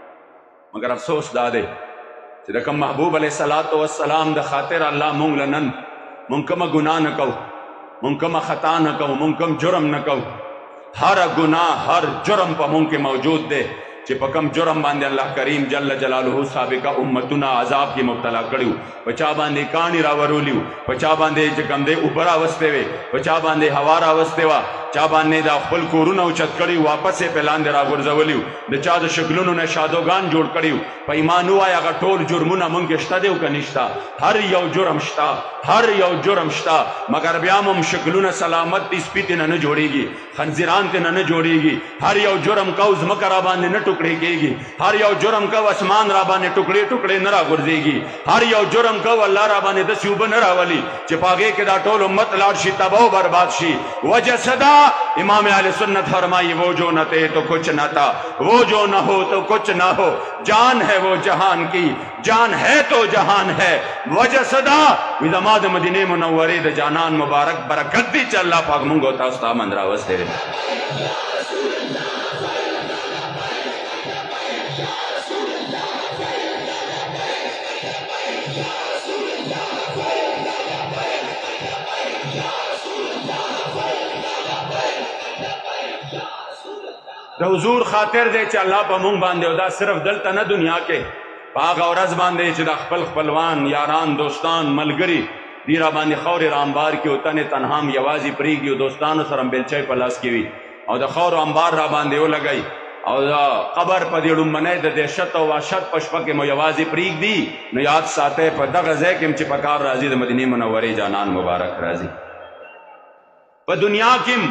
मगर अफसोस दादे च रकम महबूब अलैहिस्सलातु वस्सलाम द खातिर अल्लाह मुंग लनन मुंग कम गुनाह न कहो मुंग कम खता न कहो मुंग कम जुर्म न कहो हर गुनाह हर जुर्म पर मुंग के मौजूद दे चिपकम जुर्म बांधे अल्लाह करीम जल्ल जलालुहु साबिका उम्मतुना अजाब की मुब्तला कड़ियो पचा बांधे कानी रावरोलियो पचा बांधे जकम दे ऊपरा वस्ते वे पचा बांधे हवारा वस्ते वा चा बांधे दा फुल कोरुना उचत कड़ी वापस से पहलान दे रागुरजवलियो द चा द शक्लुनु ने शादोगान जोड़ कड़ियो पैमानु आया का टोल जुर्मुना मुंग के शता देव का निश्ता हर यौ जुर्म शता हर यौ जुर्म शता मगर ब्यामम शक्लुना सलामत इस्पीते न जोड़ेगी खंजिरान ते न जोड़ेगी हर यौ जुर्म कौज मकरा बांधे न टुकड़े केगी हर यौ जुर्म कव आसमान राबा ने टुकड़े टुकड़े न गुर्जेगी हर यौ जुर्म कव अल्लाह राबा ने दस्यूब न रावली चिपागे के दा टोल उम्मत लाड शी तबाह बर्बाद शी वजह सदा इमाम अहले सुन्नत फरमाई वो जो न थे तो कुछ न था वो जो न हो तो कुछ न हो जान है वो जहान की जान है तो जहान है वजह सदा विदमाद मदीने मुनव्वरे द जानान मुबारक बरकत दी चल्ला पाक मुंगो तास्ता मंदरा वस्ते द हुजूर खातिर दे च अल्लाह पर मुंग बांधे उदा सिर्फ दलता न दुनिया के पाग और रज बांधे च द खपल खपलवान यारान दोस्तान मलगरी दीरा बांधे खौर रामबार की उतने तनहाम यवाजी प्री की दोस्तान सरम बेलचे पलास की हुई और द खौर अंबार रा बांधे वो लगाई और कबर पदिड़ू मने द देशत व शत पशप के मोयवाजी प्रीक दी न याद साते पर दगजे किम चिपकार राजी द मदीने मुनव्वरे जानान मुबारक राजी पर दुनिया किम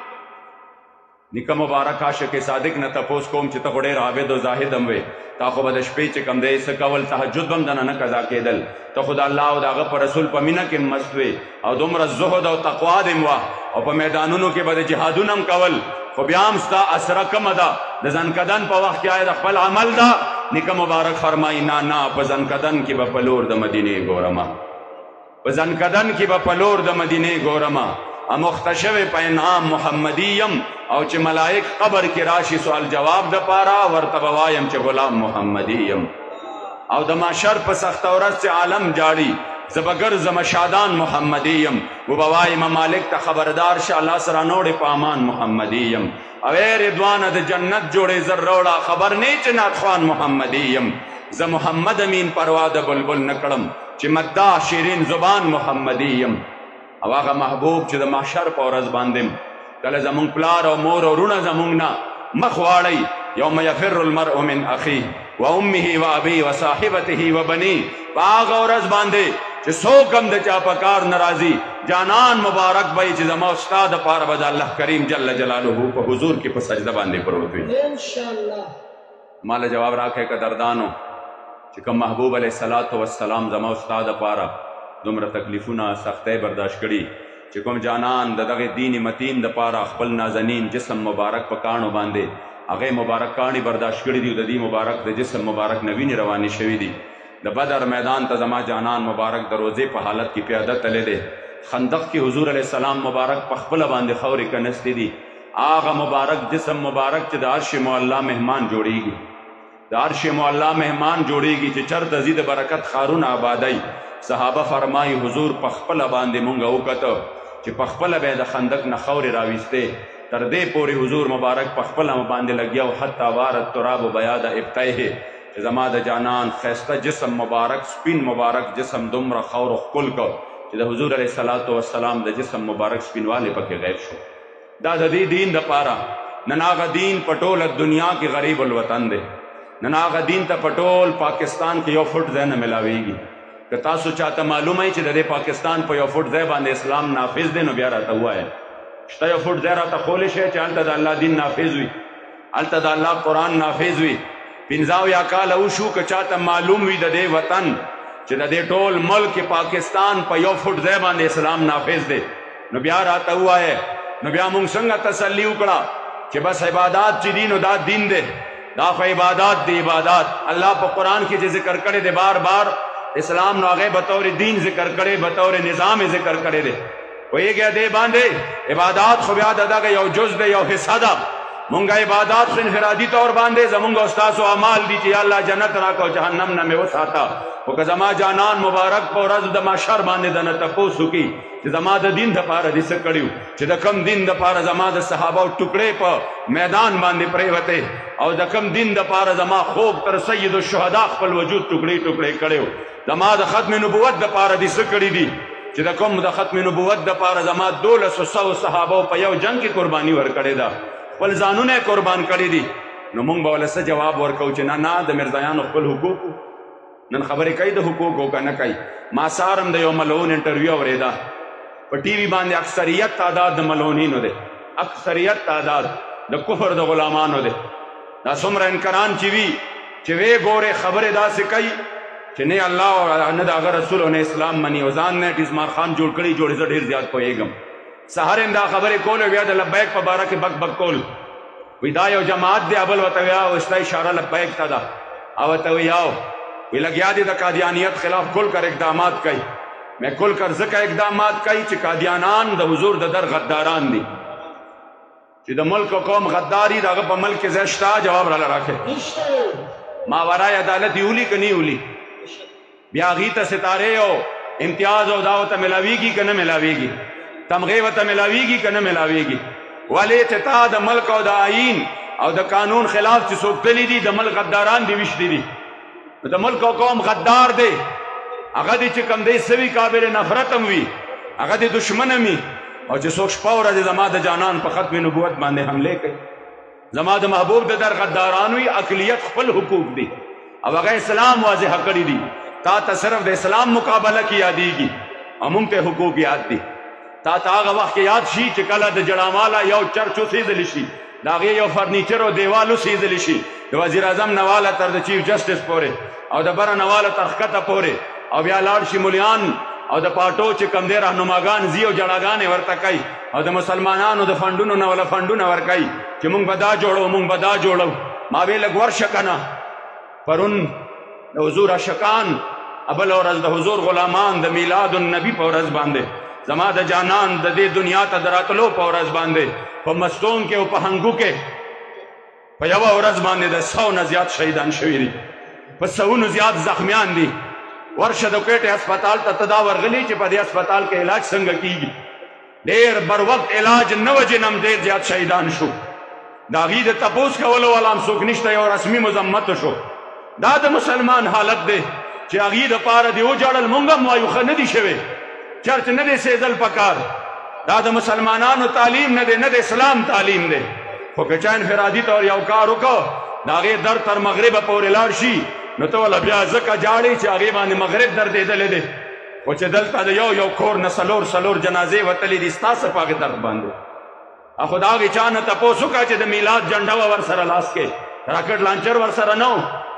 निका मुबारक आशिक सादिक न तपोस कोम चित बड़े राबे दो जाहिद अमवे ताखो बदश पे चिकम दे इस कवल तहज्जुद बम दना न कजा के दल तो खुदा अल्लाह और दागा पर रसूल पमिना के मस्तवे और दुमर ज़ुहद और तक़वा दिमवा और प मैदानुनो के बदे जिहादुनम कवल खुब्याम स्ता असरा कमदा दजन कदन प वक्त आए दखल अमल दा निका मुबारक फरमाई ना ना पजन कदन की बपलोर द मदीने गोरमा पजन कदन की बपलोर द मदीने गोरमा मुख्तशव पैनाम मोहम्मदीयम और च मलाइक कबर के राशि सवाल जवाब द पारा वर्तबवायम च गुलाम मोहम्मदीयम और दमाशर पर सख्त औरत से आलम जाड़ी जबगर जमशादान मोहम्मदीयम वो बवाई ममालिक त खबरदार शाह सरानोड़ पामान मोहम्मदीयम अवे रिदवान द जन्नत जोड़े जर्रोड़ा खबर ने च नाथवान मोहम्मदीयम ज मोहम्मद अमीन परवाद बुलबुल नकड़म चिमद्दा शीरीन जुबान मोहम्मदीयम अवागा महबूब च द माशर पौरज बांदिम कल जमुंग प्लार और मोर और रुण जमुंग ना मखवाड़ई यौम यफिरुल मरउ मिन अखी व उम्मिही व अबी व साहिबतिही व बनी बाग औरज बांधे च सो कम द चापकार नाराजी जानान मुबारक भाई च जमा उस्ताद पार बद अल्लाह करीम जल्ल जलालुहु को हुजूर के सजदा बांधे परोत हुई इंशाअल्लाह माल जवाब राखे का दरदानो چې کوم محبوب علیه الصلاة والسلام زما استاد پاره دومره تکلیفونه سختۍ برداشت کړي، چې کوم جانان د دغه دین متین د پاره خپل نازنین جسم مبارک په کاڼو باندې هغه مبارک کاڼي برداشت کړي دي، د دې مبارک د جسم مبارک نوینې روانې شوي دي. د بدر میدان ته زما جانان مبارک د روزې په حالت کې پیاده تللی دی. خندق کې حضور علیه السلام مبارک په خپله باندې خاورې کنستې دي. هغه مبارک جسم مبارک چې د عرش معلا مهمان جوړیږي، د عرش معلا مهمان جوړیږي چې چرته ځي د برکت ښارونه آبادی. صحابه فرمایي حضور په خپله باندې مونږ وکته چې په خپله به یې د خندق نه خاورې راویستې، تر دې پورې حضور مبارک په خپله باندې لګیا او حتی وارد تراب بیاده ابطیه، چې زما د جانان ښایسته جسم مبارک سپین مبارک جسم دومره خاورو ښکل کړ چې د حضور علیه الصلاة والسلام د جسم مبارک سپینوالی پکې غیب شو. دا د دې دین دپاره نن هغه دین په ټوله دنیا کې غریب الوطن دی. نن هغه دین ته په ټول پاکستان کې یو فټ ځای نه میلاویږي. که تاسو چاته معلومه چې د دې پاکستان په یو فټ ځای باندې اسلام نافظ دی نو بیا راته ووایه. شته یو فټ ځای راته خولی شئ چې هلته د الله دین نافظ وي، هلته د الله قرآن نافظ وي. پنځه اویا کاله وشو که چاته معلوم وي د دې وطن چې د دې ټول ملک پاکستان په یو فټ ځای باندې اسلام نافظ دی نو بیا راته ووایه. نو بیا مونږ څنګه تسلي وکړه چې بس عبادات چې دي نو دا دین دی، دا خو عبادات دی. عبادات الله په قرآن کې چې ذکر کړی دی بار بار اسلام نو هغې بطور دین ذکر کړی، بطور نظام ذکر کړی دی. پوهېږئ دې باندې عبادات خو بیا د دغه یو جز دی، یو حصه ده. مونږ عبادات خو انفرادي طور باندې زمونږ او ستاسو اعمال دي چې یا الله جنت راکړه او جهنم نه مې وساته. خو که زما جانان مبارک په ورځ د محشر باندې د نه تپوس وکړي چې زما د دین دپاره دې څه کړي چې د کم دین دپاره زما د صحابه ټکړې په میدان باندې پرېوتې او د کم دین دپاره زما خوب تر سید الشهدا خپل وجود ټکړې ټکړې کړی، زما د ختم نبوت دپاره دې څه کړي دي چې د کوم د ختم نبوت دپاره زما دولسو سوو صحابو په یو جنگ کې قرباني ورکړې ده، خپل ځانونه یې قربان کړي دي. نو مونږ به ولې څه جواب ورکوو چې نه نه د میرزایانو خپل حقوق نن خبرې کوي د حقوقو که نه کوي. ما سارم د یو ملعون انټرویو اورېده په ټي وي باندې، اکثریت تعداد د ملعونینو دی، اکثریت تعداد د کفر د غلامانو دی. دا څومره انکران چې وي چې وی ګورې خبرې داسې کوي چې نه الله نه د هغه رسول او نه اسلام مني او ځان نه ټیزمار خان جوړ کړي جوړې زه ډېر زیات پوهېږم. سهار هم دا خبرې کول او بیا د لبیک په باره کې بک بک کول. وی دا یو جماعت دی، ابل ورته ویا او استا اشاره لبیک ته ده او ورته وی یاو وی لګیا دي د قادیانیت خلاف کل کر اقدامات کوي. میں کل کر ځکه اقدامات کوي چې قادیانان د حضور د در غداران دي، چې د ملک او قوم غداري د هغه په ملک کې ځای شته. جواب راله راکړئ ماورای عدالت یولی که نه یولی، بیا هغې ته ستارې او امتیاز او دا ورته میلاویږي که نه میلاویږي، تمغې ورته میلاویږي که نه میلاویږي. ولې چې تا د ملک او د آیین او د قانون خلاف چې څوک تلي دي د ملک غداران دي ویشتي دي. نو د ملک او قوم غدار دی، هغه دی چې کوم دی سوي قابل نفرت هم وي، هغه دی دشمن هم وي، او چې څوک شپه ورځې زما د جانان په ختم نبوت باندې حملې کوي، زما د محبوب د در غداران وي. اقلیت خپل حقوق دي او هغه اسلام واضح کړي دي. تا ته صرف د اسلام مقابله کې یادېږي او موږ ته حقوق یاد دي. تا ته هغه وخت کې یاد شي چې کله د جړاماله یو چرچ وسېدلی شي، د هغې یو فرنیچر او دیوال وسېدلی شي، د وزیر اعظم نواله تر د چیف جسټس پورې او د بره نواله تر ښکته پورې، او بیا لاړ شي ملیان او د پاټو چې کوم دی رهنماګان ځي او جړاګانې ورته کوي او د مسلمانانو د فنډونو نه وله فنډونه ورکوي چې موږ به دا جوړو موږ به دا جوړو. ما ویې لږ ورشه که نه پرون د حضور عاشقان بله ورځ د حضور غلامان د میلاد النبي په ورځ باندې زما د جانان د دې دنیا ته د راتلو په ورځ باندې په مستون کې او په هنګو کې په یوه ورځ باندې د سو نه زیات شهیدان شوي دي، په سوونو زیات زخمیان دي. ورشه د کوټې هسپتال ته ته دا ورغلي چې په دې هسپتال کې علاج څنګه کېږي. ډېر بر وخت علاج نه وجې نه هم ډېر زیات شهیدان شو. د هغې د تپوس کولو والا هم څوک نشته، یو رسمي مذمت شو. دا د مسلمان حالت دی چې هغې دپاره دې وجړل. مونږ هم وایو ښه نه دي شوې، چرچ نه دی سېدل پکار. دا د مسلمانانو تعلیم نه دی، نه د اسلام تعلیم دی. خو که چا انفرادي طور یو کار وکړو د هغې در تر مغربه پورې لاړ شي نو ته وله بیا ځکه جاړې چې هغې باندې مغرب دردېدلی دی. خو چې دلته د یو یو کور نه څلور څلور جنازې وتلي دي ستا څه په هغې درد باندې. خو د هغې چا نه تپوس وکړه چې د میلاد جنډه وه ورسره لاس کې، راکټ لانچر ورسره نه و،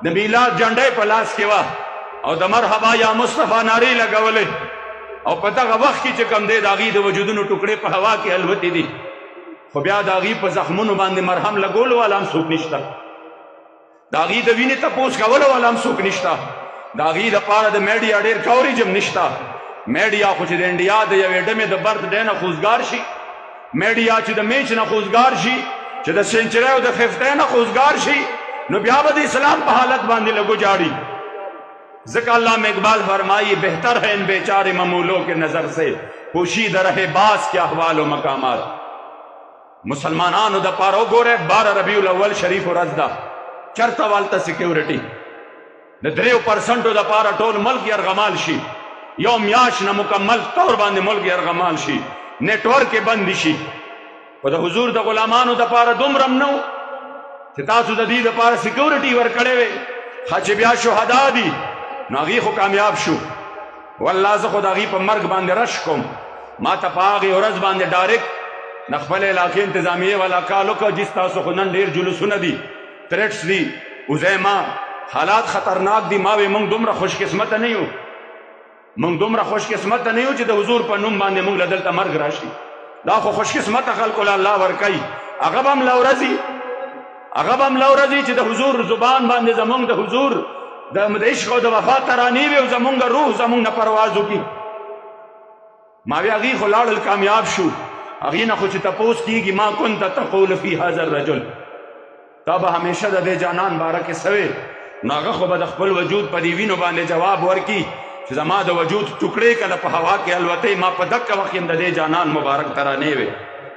د میلاد جنډۍ په لاس کې وه او د مرحبا یا مصطفی نارې لګولې او په دغه وخت کې چې کوم دی د هغې د وجودونو ټوکړې په هوا کې الوتې دي، خو بیا د هغې په زخمونو باندې مرهم لګولو والا هم څوک نشته، د هغې د وینې تپوس کولو والا هم څوک نشته، د هغې دپاره د میډیا ډېر کوریج هم نشته. میډیا خو چې د انډیا د یوې ډمې د برد ډی نه خوځګار شي، میډیا چې د میچ نه خوځګار شي، چې د سینچرۍ او د ففټۍ نه خوځګار شي، نو بیا به د اسلام په حالت باندې لګو جاړي. ذکر علامہ اقبال فرمائی بہتر ہے ان بیچارے ممولوں کے نظر سے پوشیدہ رہے باس کے احوال و مقامات. مسلمانانو د پاره وګوره بارہ ربیع الاول شریف ورځ ده، چرته والته سکیورټي د دریو پرسنټو د پاره ټول ملک یرغمال شي، یو میاشت نه مکمل طور باندې ملک یرغمال شي، نیټورک بند شي. خو د حضور د غلامانو د پاره دومره نه و چې تاسو د دې د پاره سکیورټي ورکړې وې، ښه چې بیا شهدا دي نو هغې خو کامیاب شو. والله زه خو د هغې په مرګ باندې رش کوم، ما ته په هغې ورځ باندې ډایرکټ د خپل علاقې انتظامیې والا کال وکړه چې ستاسو خو نن ډېر جلوسونه دي، تریټس دي، وزیما حالات خطرناک دي. ما وې موږ دومره خوش قسمته نه یو، موږ دومره خوش قسمته نه یو چې د حضور په نوم باندې موږ له دلته مرګ راشي. دا خو خوش قسمته خلکو له الله ورکوي، هغه به هم له ورځي هغه به هم له ورځي چې د حضور زبان باندې زموږ د حضور د عشق او د وفا ترانې وي او زمونږ روح زمونږ نه پرواز وکړي. ما وی هغې خو لاړل کامیاب شو، هغې نه خو چې تپوس کېږي ما کنت تقول فی هذا الرجل، تا به همیشه د دې جانان باره کې څه وې، نو هغه خو به د خپل وجود په دې وینو باندې جواب ورکړي چې زما د وجود ټوکړې کله په هوا کې الوتې، ما په دقه وخت د دې جانان مبارک ترانې وې.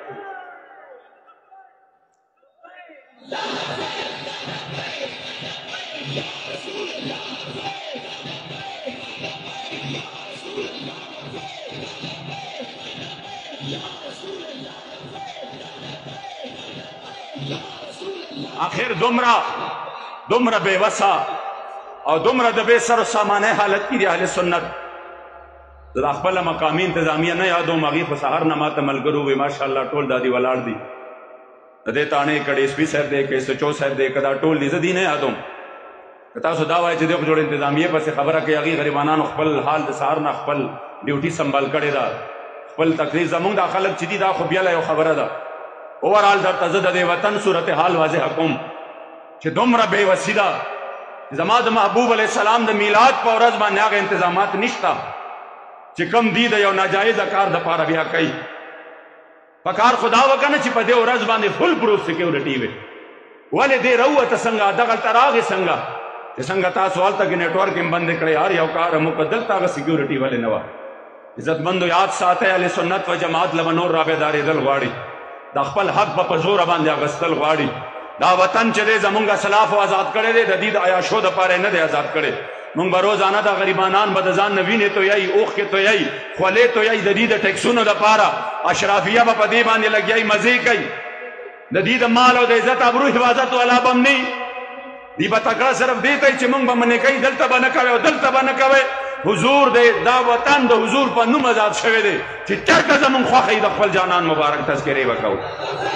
آخر دومره دومره بے وسا او دومره د بے سر و سامانه حالت کې دی اهل سنت. د خپله مقامي انتظامیه نه یادوم، هغې خو سهار نه ماته ملګرو ووایي ماشاءالله ټول دادي ولاړ دي، د دې تاڼې که ډي اس پي صاحب دی که ایس ایچ او صاحب دی که دا ټول دي، زه دي نه یادوم. که تاسو دا وایئ چې دی خو جوړ انتظامیې پسې خبره کوي، هغې غریبانانو خپل حال د سهار نه خپل ډیوټي سنبال کړې ده، خپل تقریر. زمونږ دا خلک چې دي دا خو بیله یو خبره ده. اوورال درته زه د دې وطن صورتحال واضحه کوم چې دومره بې وسي ده، زما د محبوب علیه السلام د میلاد په ورځ باندې هغه انتظامات نشته چې کم دي د یو ناجایزه کار دپاره بیا کوي. په کار خو دا وکړه نه چې په دې ورځ باندې فل پروف سکیورټي وي. ولې دې راووته څنګه، دغلته راغې څنګه چې څنګه تاسو هلته کې نیټورک هم بند کړی، هر یو کار هم وکړه، دلته هغه سکیورټي ولې نه وه. عزتمندو یاد ساتئ اهل سنت و جماعت له به نور رابېدارېدل غواړي، د خپل حق به په زوره باندې اخیستل غواړي. دا وطن چې دی زمونږ اسلافو آزاد کړی دی، د دې د عیاشو دپاره نه دی آزاد کړی. مونږ به روزانه د غریبانان به د ځان نه وینې تویئ، اوښکې تویئ، خولې تویئ، د دې د ټیکسونو دپاره اشرافیه به په دې باندې لګیئ، مزې کوي. د دې د مال او د عزت ابرو حفاظت والا به هم نه وي، دی به تکړه صرف دې ته چې مونږ به منې کوي، دلته به نه کوئ او دلته به نه کوئ. حضور دی دا وطن د حضور په نوم آزاد شوی دی چې چېرته زمونږ خوښه وي د خپل جانان مبارک تذکرې به کوو.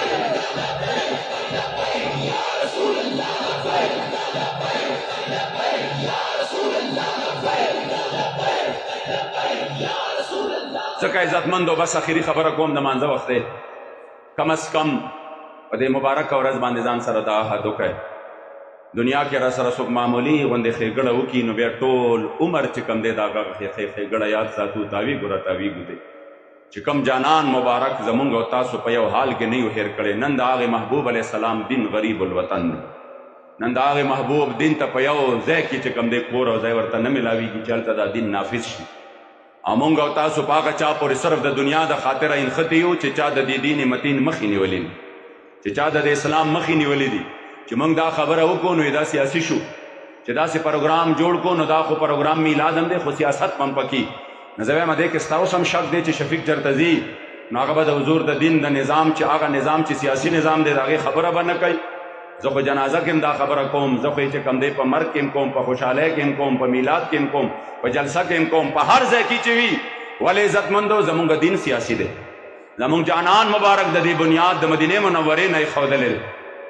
ځکه عزتمندو بس اخري خبره کوم، د مانځه وخت دی، کم از کم په دې مبارکه ورځ باندې ځان سره دا عهد وکړئ، دنیا کې را سره څوک معمولي غوندې ښېګړه وکړي نو بیا ټول عمر چې کوم دی د هغه ښېګړه یاد ساتو، تاویږ ګوره تاویږ دی چې کوم جانان مبارک زمونږ او تاسو په یو حال کې نه یو هېر کړی. نن د هغې محبوب علیه السلام دین غریب الوطن دی، نن د هغې محبوب دین ته په یو ځای کې چې کوم دی کور او ځای ورته نه میلاویږي چې هلته دا دین نافظ شي. او مونږ او تاسو په هغه چا پورې صرف د دنیا د خاطره انختی یو چې چا د دې دین متین مخې نیولي دي، چې چا د اسلام مخې نیولي دي. چې مونږ دا خبره وکړو نو دا سیاسي شو، چې داسې پروګرام جوړ کړو نو دا خو پروګرام میلاد هم دی خو سیاست هم پکې. نو زه وایم دې کې ستا اوس هم شک دی چې شفیق جرتزي نو هغه به د حضور د دین د نظام چې هغه نظام چې سیاسي نظام دی د هغې خبره به نه کوي. زه خو جنازه کې هم دا خبره کوم، زه خو یې چې کوم دی په مرګ کې هم کوم، په خوشحالۍ کې هم کوم، په میلاد کې هم کوم، په جلسه کې هم کوم، په هر ځای کې چې وي. ولې عزتمندو زمونږ دین سیاسي دی، زمونږ جانان مبارک د دې بنیاد د مدینې منورې نه ایښودلی دی.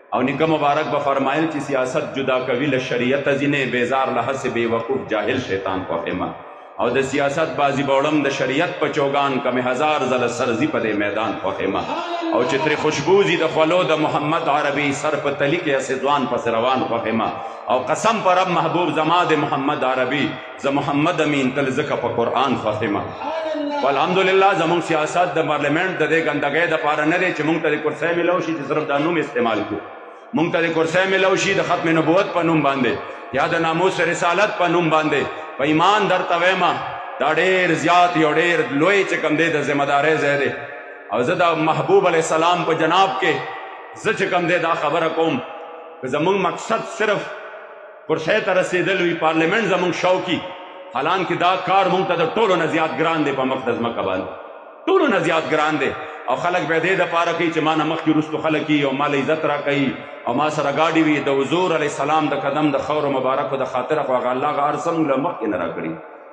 और निका मुबारक ब फरमाइल कि सियासत जुदा कविल शरीयत जिने बेजार लह से बेवकूफ़ जाहिल शैतान फ़हिमा और द सियासत बाजी बौड़म द शरीयत पचोगान कम हजार जल सरजी पदे मैदान फ़हिमा और चित्र खुशबूजी द फलो द मोहम्मद अरबी सरप तली के असवान पस रवान फ़हिमा और कसम पर अब महबूब जमाद मोहम्मद अरबी ज मोहम्मद अमीन तलज़क प कुरान फ़हिमा अल्हम्दुलिल्लाह जमुंग सियासत द पार्लियामेंट द दे गंदगे द पार न दे चमुंग तरी कुर्सी मिलौशी सिर्फ दानू में इस्तेमाल को मुंग तरी कुर्सी मिलौशी द खत्म नबूवत पर नुम बांधे या द नामूस रिसालत पर नुम बांधे प ईमान दर तवेमा दा ढेर ज़्यात यो ढेर लोई चकम दे द जिम्मेदारे ज़हदे और ज़दा महबूब अलैहिस्सलाम पर जनाब के ज चकम दे दा खबर कौम जमुंग मकसद सिर्फ कुर्सी तर रसीदल हुई पार्लियामेंट जमुंग शौकी हालांकि दा कार मुंग तद टोलो नजियात ग्रान दे पर मकदस मकबान टोलो नजियात ग्रान दे और खलक बेदे द पारा की चमाना मख की रुस्तु खलक की और माल इज्जत रा कई और मा सर गाड़ी हुई द हुजूर अलैहिस्सलाम द कदम द खौर मुबारक द खातिर ख अल्लाह का अरसम ल मख के नरा करी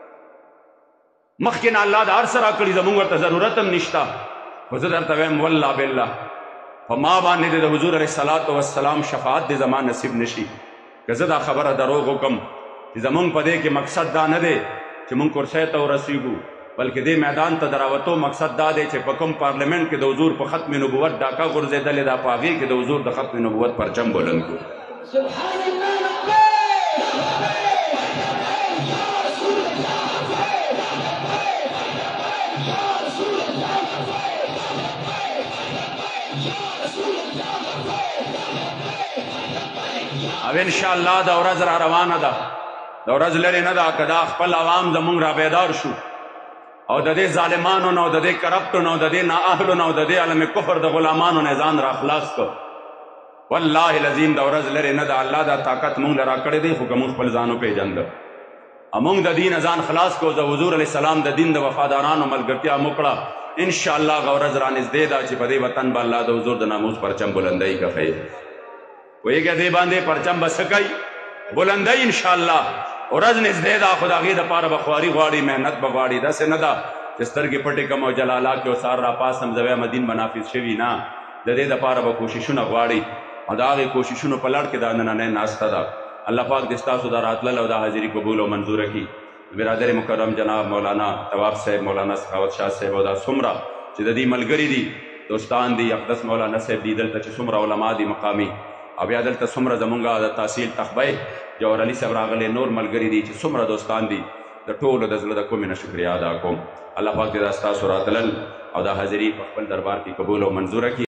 मख के अल्लाह द अरसरा करी जमुंग त जरूरतम निश्ता हुजूर तवम वल्ला बिल्ला फमा बाने दे हुजूर अलैहिस्सलातु वस्सलाम शफाअत दे जमान नसीब नशी गजदा खबर दरोग हुकम जमुंग पदे के मकसद दा न दे कि मुंग कुर्सी तो रसीगू बल्कि दे मैदान त दरावतो मकसद दा दे चे पकम पार्लियामेंट के दौजूर पर खत्म नबूवत डाका गुर्जे दले दा पागी के दौजूर द खत्म नबूवत परचम बुलंद को अब इंशाअल्लाह दौरा जरा रवाना दा दौरा लरे न दा कदा खपल आवाम जमुंग रा बेदार शु और ददे जालिमानो नौ ददे करप्ट नौ ददे ना अहल नौ ददे अलम कुफर द गुलामानो ने जान रा खलास को वल्लाहि लजीम दौरा लरे न दा अल्लाह दा ताकत मुंग लरा कड़े दे हुकम खपल जानो पे जंद अमुंग द दीन अजान खलास को द हुजूर अलैहि सलाम द दीन द वफादारान मलगतिया मुकड़ा इंशाअल्लाह गौरा जरा निस दे दा ची पदे वतन ब अल्लाह द हुजूर द नामूस परचम बुलंदई का खैर वो क्या दे बांधे परचम बसकई बुलंदई इंशाअल्लाह और रज निजदेदा खुदा गे द पार बखवारी ग्वाड़ी मेहनत बगवाड़ी दस नदा जिस्तर के पटे कम जलाला के सार रा पास हम जवे मदीन बनाफिस शवी ना दे द पार ब कोशिशुन ग्वाड़ी अदागे कोशिशुन पलट के दाना ने नास्ता दा अल्लाह पाक दिस्ता सुदारात ल दा हाजिरी कबूल व मंजूर की बिरादर मुकर्रम जनाब मौलाना तवाब साहब मौलाना सखावत शाह साहब दा सुमरा जिददी मलगरी दी दोस्तान दी अक़दस मौलाना साहब दी दल तच सुमरा उलमा दी मकामी अब यादल तसुमरा जमुंगा द तहसील तखबे जौहर अली सब रागले नूर मलगरी दी सुमरा दोस्तान दी द टोल दजल द को मिन शुक्रिया अदा को अल्लाह पाक दे रास्ता सुरातल और द हाजिरी पखल दरबार की कबूल व मंजूर की।